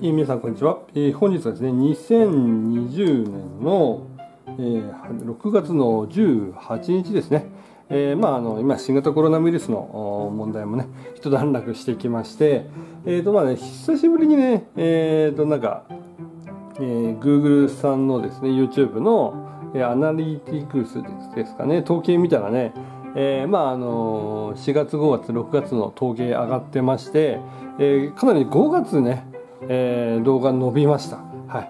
皆さんこんにちは。本日はですね、2020年の、6月の18日ですね。今新型コロナウイルスの問題もね一段落してきまして、久しぶりにねGoogle さんのですね YouTube のアナリティクスですかね、統計見たらね、4月5月6月の統計上がってまして、かなり5月ね、動画伸びました。はい。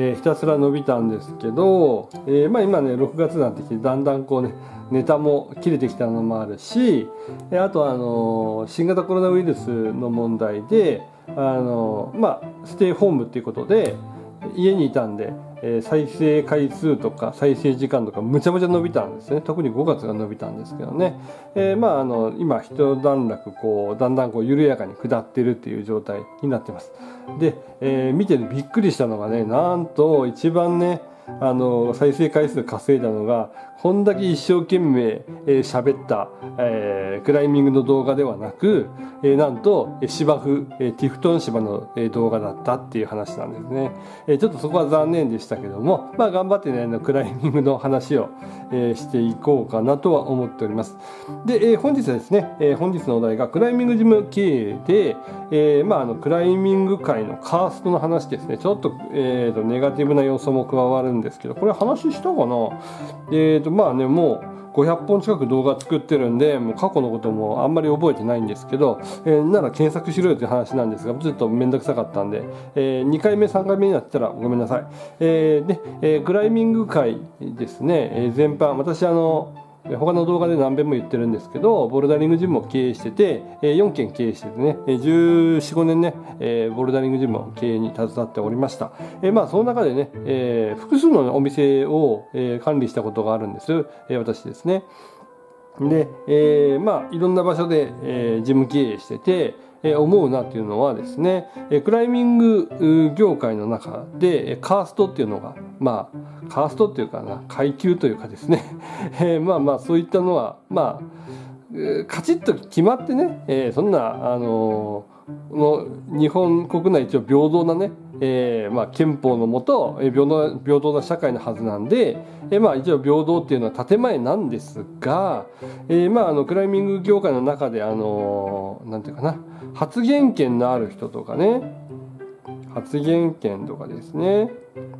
ひたすら伸びたんですけど、今ね6月になってきてだんだんこうねネタも切れてきたのもあるし、あと新型コロナウイルスの問題でステイホームっていうことで家にいたんで、再生回数とか再生時間とかむちゃむちゃ伸びたんですね。特に5月が伸びたんですけどね、今一段落だんだん緩やかに下ってるっていう状態になってます。で、見てびっくりしたのがね、なんと一番ね再生回数稼いだのがこんだけ一生懸命喋った、クライミングの動画ではなく、なんと芝生、ティフトン芝の動画だったっていう話なんですね。ちょっとそこは残念でしたけども、頑張ってねクライミングの話を、していこうかなとは思っております。で、本日はですね、本日のお題がクライミングジム経営で、クライミング界のカーストの話ですね。ちょっと、ネガティブな要素も加わるんですけど、これ話したかな。もう500本近く動画作ってるんで、もう過去のこともあんまり覚えてないんですけど、なら検索しろよという話なんですが、ちょっと面倒くさかったんで、2回目3回目になったらごめんなさい。クライミング界ですね、全般私他の動画で何遍も言ってるんですけど、ボルダリングジムを経営してて、4軒経営しててね、14、15年ね、ボルダリングジムの経営に携わっておりました。その中でね、複数のお店を、管理したことがあるんです、私ですね。で、いろんな場所で、ジム経営してて、思うなっていうのはですね、クライミング業界の中でカーストっていうのがカーストっていうかな、階級というかですねそういったのはカチッと決まってね、そんな日本国内一応平等なね、憲法のもと平等な社会のはずなんで、一応平等っていうのは建前なんですが、クライミング業界の中でなんていうかな、発言権のある人とかね、発言権とかですね、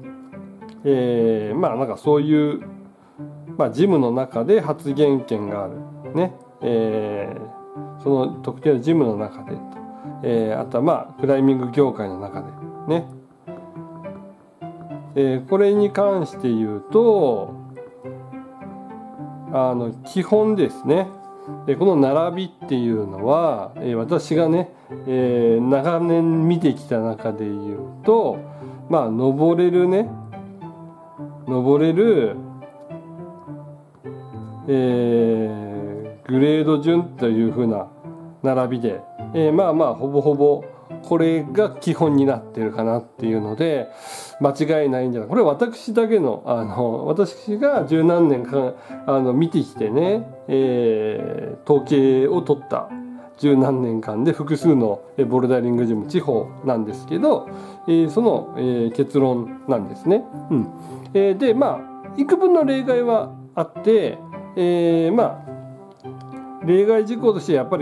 そういう、ジムの中で発言権があるね、その特定のジムの中でと、あとはクライミング業界の中でね、これに関して言うと基本ですね、この並びっていうのは、私がね、長年見てきた中で言うと登れる、グレード順というふうな並びで、ほぼほぼこれが基本になってるかなっていうので間違いないんじゃない。これは私だけの私が十何年間見てきてね、統計を取った十何年間で複数のボルダリングジム地方なんですけど、その、結論なんですね。で幾分の例外はあって、例外事項としてやっぱり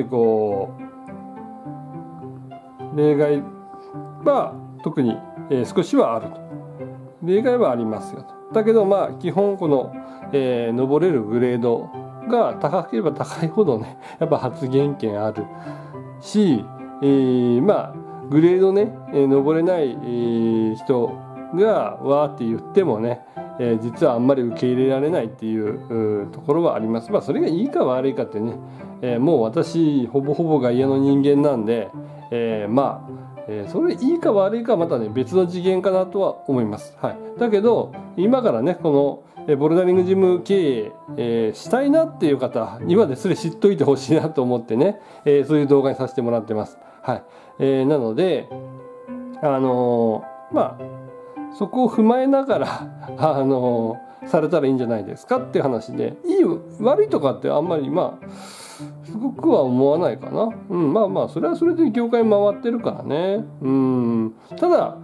例外は特に、少しはあると。例外はありますよと。だけど基本この、登れるグレードが高ければ高いほどねやっぱ発言権あるし、グレードね、登れない、人がわーって言ってもね、実はあんまり受け入れられないっていうところはあります。それがいいか悪いかってね、もう私ほぼほぼ外野の人間なんで、それいいか悪いかはまたね別の次元かなとは思います。だけど今からねこのボルダリングジム経営、したいなっていう方にはそれ知っといてほしいなと思ってね、そういう動画にさせてもらってます。なのでそこを踏まえながらされたらいいんじゃないですかっていう話で、いい悪いとかってあんまりすごくは思わないかな。まあまあそれはそれで業界回ってるからね。ただ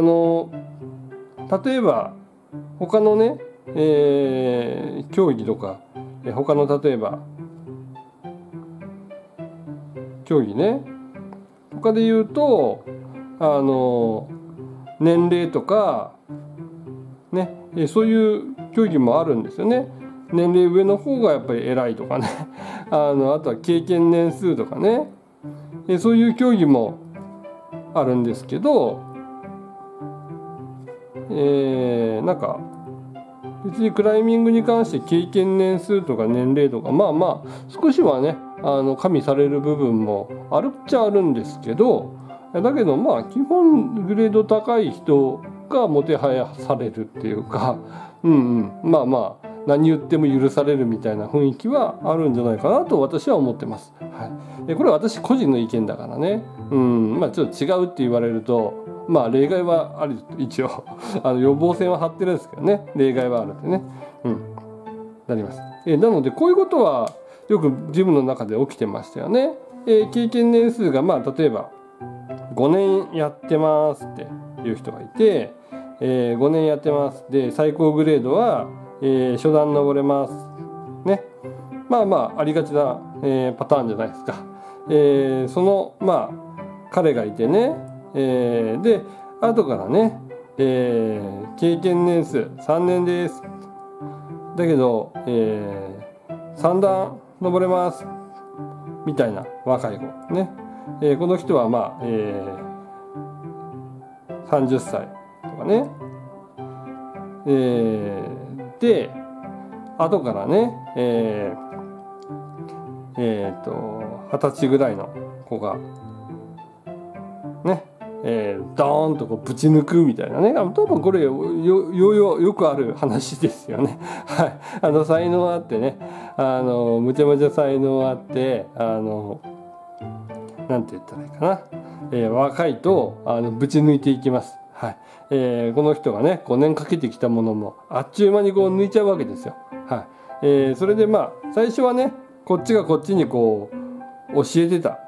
例えば他のね、競技とか他の例えば競技ね、他で言うと年齢とかね、そういう競技もあるんですよね。年齢上の方がやっぱり偉いとかねあとは経験年数とかね、そういう競技もあるんですけど、なんか別にクライミングに関して経験年数とか年齢とかまあまあ少しはね加味される部分もあるっちゃあるんですけど、だけどまあ基本グレード高い人がもてはやされるっていうか、まあまあ何言っても許されるみたいな雰囲気はあるんじゃないかなと私は思ってます。これは私個人の意見だからね。まあちょっと違うって言われるとまあ例外はある、一応予防線は張ってるんですけどね、例外はあるんでね、なります。なのでこういうことはよくジムの中で起きてましたよね。経験年数がまあ例えば5年やってますっていう人がいて、5年やってますで最高グレードは、初段登れますね。まあまあありがちな、パターンじゃないですか。そのまあ彼がいてね、で後からね、経験年数3年ですだけど、3段登れますみたいな若い子ね、この人はまあ、30歳とかね、で後からね、20歳ぐらいの子がね、ドーンとこうぶち抜くみたいなね、多分これよくある話ですよね。才能あってね、むちゃむちゃ才能あってなんて言ったらいいかな、若いとぶち抜いていきます。この人がね5年かけてきたものもあっちゅう間にこう抜いちゃうわけですよ。それでまあ最初はねこっちがこっちにこう教えてた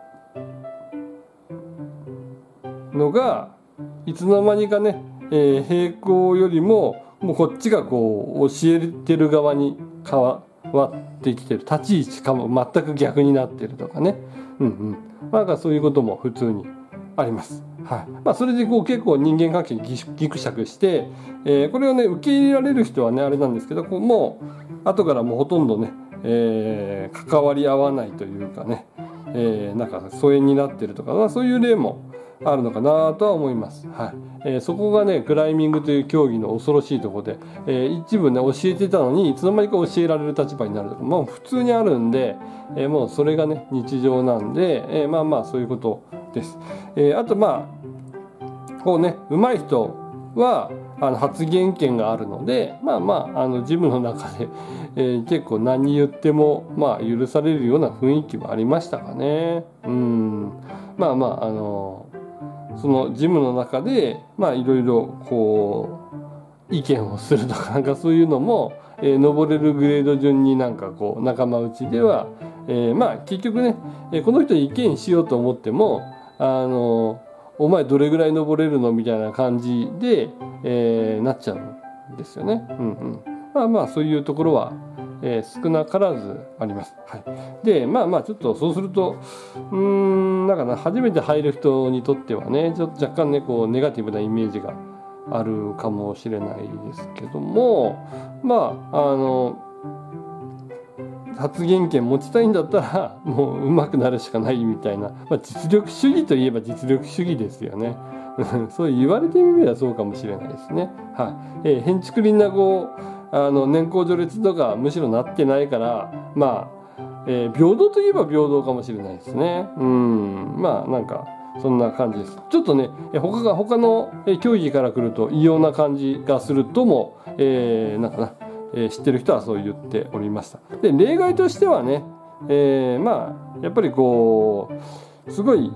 のがいつの間にかね、並行よりももうこっちがこう教えてる側に変わってきてる、立ち位置かも全く逆になってるとかね、なんかそういうことも普通にあります。それでこう結構人間関係にギクシャクして、これをね受け入れられる人はねあれなんですけど、こうもう後からもうほとんどね、関わり合わないというかね、なんか疎遠になってるとか、そういう例もあるのかなとは思います。そこがねクライミングという競技の恐ろしいところで、一部ね教えてたのにいつの間にか教えられる立場になるとかもう普通にあるんで、もうそれがね日常なんで、まあまあそういうことです。あとまあこうね上手い人は発言権があるので、まあまあジムの中で、結構何言ってもまあ許されるような雰囲気はありましたかね。まあまあそのジムの中でまあいろいろこう意見をするとかなんかそういうのも、登れるグレード順になんかこう仲間内では、まあ結局ね、この人に意見しようと思ってもお前どれぐらい登れるのみたいな感じで、なっちゃうんですよね。まあまあそういうところは、少なからずあります。でまあまあちょっとそうするとなんかな初めて入る人にとってはねちょっと若干ねこうネガティブなイメージがあるかもしれないですけども、まあ発言権持ちたいんだったらもう上手くなるしかないみたいな、実力主義といえば実力主義ですよね。そう言われてみればそうかもしれないですね。へんちくりんなこう年功序列とかむしろなってないからまあ、平等といえば平等かもしれないですね。まあなんかそんな感じです。ちょっとね他の競技から来ると異様な感じがするとも、なんかな知ってる人はそう言っておりました。で例外としてはね、まあやっぱりこうすごい、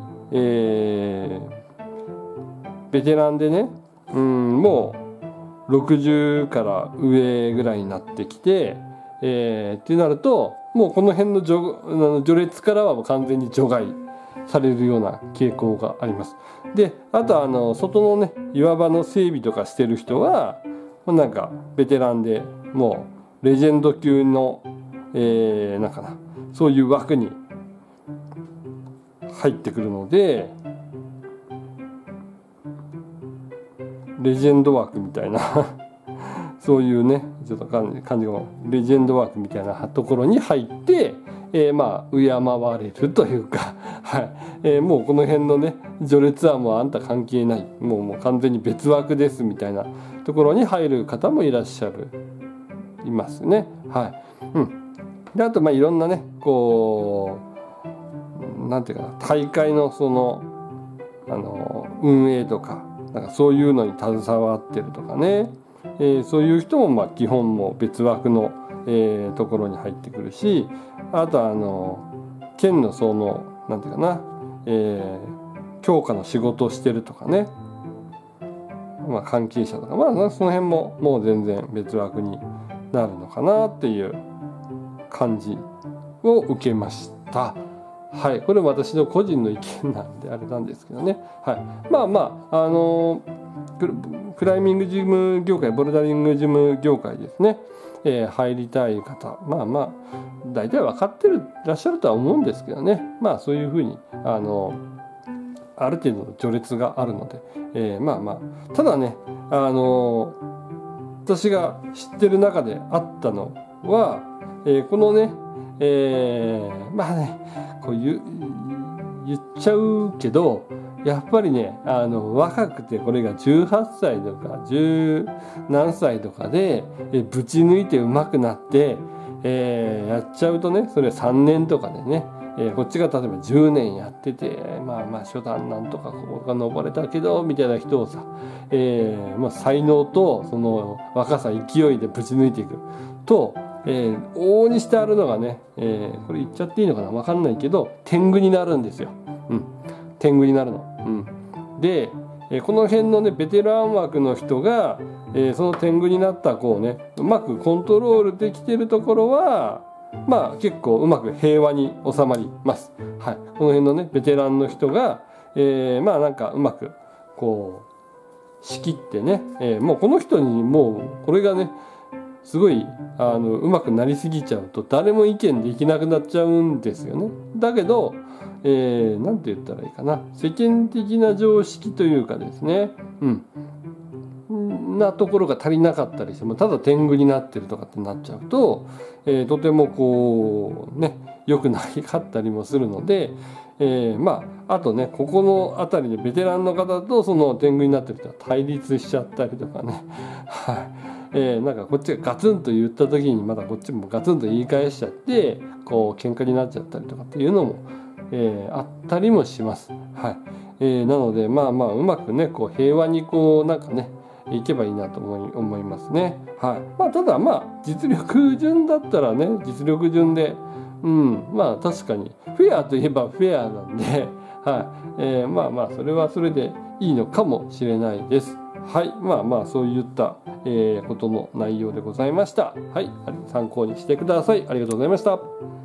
ベテランでね、もう60から上ぐらいになってきて、ってなるともうこの辺の序列からはもう完全に除外されるような傾向があります。であとは外のね岩場の整備とかしてる人はなんかベテランでもうレジェンド級の、なんかなそういう枠に入ってくるので、レジェンド枠みたいなそういうねちょっと感じがレジェンド枠みたいなところに入って、まあ敬われるというかはい、もうこの辺のね序列はもうあんた関係ない、もう完全に別枠ですみたいなところに入る方もいますね。はい、であとまあいろんなねこうなんていうかな大会のその運営とかなんかそういうのに携わってるとかね、そういう人もまあ基本も別枠の、ところに入ってくるし、あとは県のそのなんていうかな、強化の仕事をしてるとかね、まあ、関係者とかまあその辺ももう全然別枠になるのかなっていう感じを受けました。はい、これ私の個人の意見なんであれなんですけどね。はい、まあまあクライミングジム業界ボルダリングジム業界ですね、入りたい方まあまあ大体分かってらっしゃるとは思うんですけどね、まあそういうふうにある程度の序列があるので、まあまあただね私が知ってる中であったのは、このね、まあねこう言っちゃうけどやっぱりね若くてこれが18歳とか10何歳とかでぶち抜いて上手くなって、やっちゃうとねそれ3年とかでね、こっちが例えば10年やっててまあまあ初段なんとかここが登れたけどみたいな人をさ、まあ、才能とその若さ勢いでぶち抜いていくと、往々にしてあるのがね、これ言っちゃっていいのかな分かんないけど天狗になるんですよ。天狗になるの。で、この辺のねベテラン枠の人が、その天狗になった子をねうまくコントロールできてるところはまあ結構うまく平和に収まります。はい、この辺のねベテランの人が、まあなんかうまくこう仕切ってね、もうこの人にもうこれがねすごいうまくなりすぎちゃうと誰も意見できなくなっちゃうんですよね。だけどなんて言ったらいいかな世間的な常識というかですね、なところが足りなかったりしてもただ天狗になってるとかってなっちゃうと、とてもこうね良くなかったりもするので、まああとねここの辺りでベテランの方とその天狗になってる人は対立しちゃったりとかねなんかこっちがガツンと言った時にまたこっちもガツンと言い返しちゃってこう喧嘩になっちゃったりとかっていうのもあったりもします。はい、なのでまあまあうまくねこう平和にこうなんかねいけばいいなと思いますね。はい、まあただまあ実力順だったらね実力順でまあ確かにフェアといえばフェアなんで、はいまあまあそれはそれでいいのかもしれないです。はい、まあまあそういった、ことの内容でございました。はい、参考にしてください。ありがとうございました。